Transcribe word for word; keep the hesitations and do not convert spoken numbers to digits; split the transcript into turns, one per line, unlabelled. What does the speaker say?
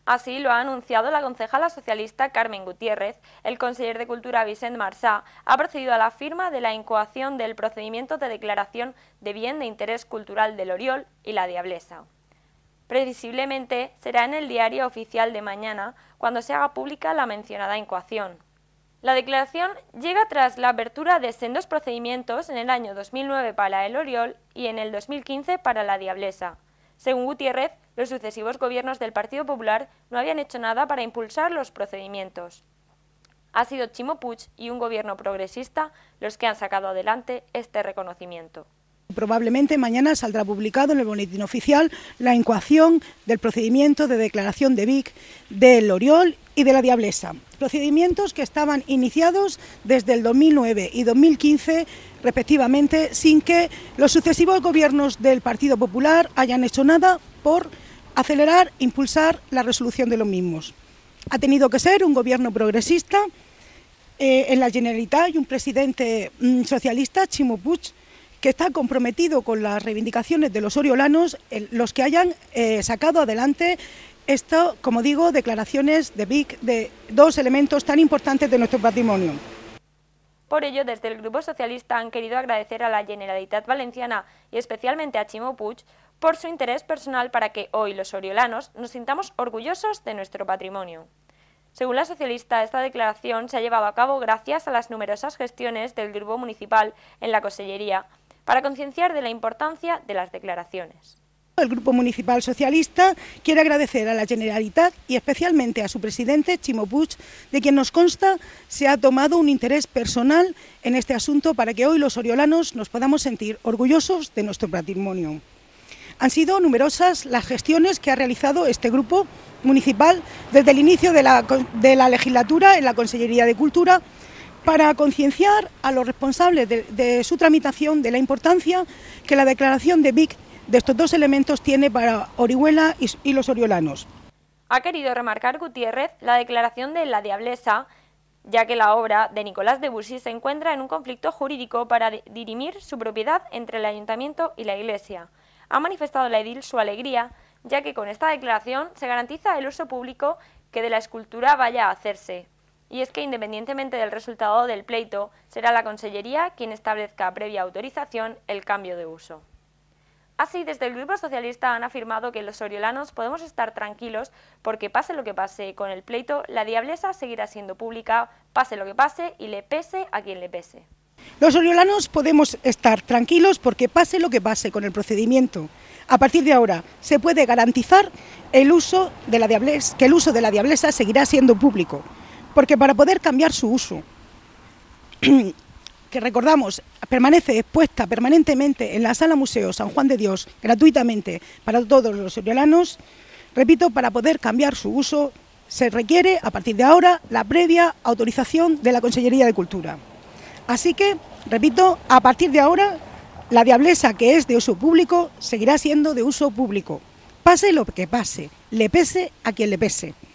Así lo ha anunciado la concejala socialista Carmen Gutiérrez. El conseller de Cultura Vicent Marsà ha procedido a la firma de la incoación del procedimiento de declaración de bien de interés cultural del Oriol y la Diablesa. Previsiblemente será en el diario oficial de mañana cuando se haga pública la mencionada incoación. La declaración llega tras la apertura de sendos procedimientos en el año dos mil nueve para el Oriol y en el dos mil quince para la Diablesa. Según Gutiérrez, los sucesivos gobiernos del Partido Popular no habían hecho nada para impulsar los procedimientos. Ha sido Ximo Puig y un gobierno progresista los que han sacado adelante este reconocimiento.
Probablemente mañana saldrá publicado en el boletín oficial la incoación del procedimiento de declaración de Vic, del Oriol y de la Diablesa. Procedimientos que estaban iniciados desde el dos mil nueve y dos mil quince respectivamente, sin que los sucesivos gobiernos del Partido Popular hayan hecho nada por acelerar, impulsar la resolución de los mismos. Ha tenido que ser un gobierno progresista eh, en la Generalitat y un presidente mm, socialista, Ximo Puig, que está comprometido con las reivindicaciones de los oriolanos, el, los que hayan eh, sacado adelante esto, como digo, declaraciones de Vic de dos elementos tan importantes de nuestro patrimonio.
Por ello, desde el Grupo Socialista han querido agradecer a la Generalitat Valenciana y especialmente a Ximo Puig por su interés personal para que hoy los oriolanos nos sintamos orgullosos de nuestro patrimonio. Según la socialista, esta declaración se ha llevado a cabo gracias a las numerosas gestiones del Grupo Municipal en la Consellería para concienciar de la importancia de las declaraciones.
El Grupo Municipal Socialista quiere agradecer a la Generalitat y especialmente a su presidente, Ximo Puig, de quien nos consta se ha tomado un interés personal en este asunto para que hoy los oriolanos nos podamos sentir orgullosos de nuestro patrimonio. Han sido numerosas las gestiones que ha realizado este Grupo Municipal desde el inicio de la, de la legislatura en la Consellería de Cultura para concienciar a los responsables de, de su tramitación de la importancia que la declaración de Vic de estos dos elementos tiene para Orihuela y, y los oriolanos.
Ha querido remarcar Gutiérrez la declaración de la Diablesa, ya que la obra de Nicolás Debussy se encuentra en un conflicto jurídico para dirimir su propiedad entre el Ayuntamiento y la Iglesia. Ha manifestado la edil su alegría, ya que con esta declaración se garantiza el uso público que de la escultura vaya a hacerse. Y es que independientemente del resultado del pleito, será la Consellería quien establezca previa autorización el cambio de uso. Así, desde el Grupo Socialista han afirmado que los oriolanos podemos estar tranquilos porque pase lo que pase con el pleito, la Diablesa seguirá siendo pública, pase lo que pase y le pese a quien le pese.
Los oriolanos podemos estar tranquilos porque pase lo que pase con el procedimiento. A partir de ahora se puede garantizar el uso de la Diablesa, que el uso de la Diablesa seguirá siendo público, porque para poder cambiar su uso, que recordamos, permanece expuesta permanentemente en la Sala Museo San Juan de Dios, gratuitamente para todos los oriolanos, repito, para poder cambiar su uso se requiere, a partir de ahora, la previa autorización de la Consellería de Cultura. Así que, repito, a partir de ahora, la Diablesa, que es de uso público, seguirá siendo de uso público. Pase lo que pase, le pese a quien le pese.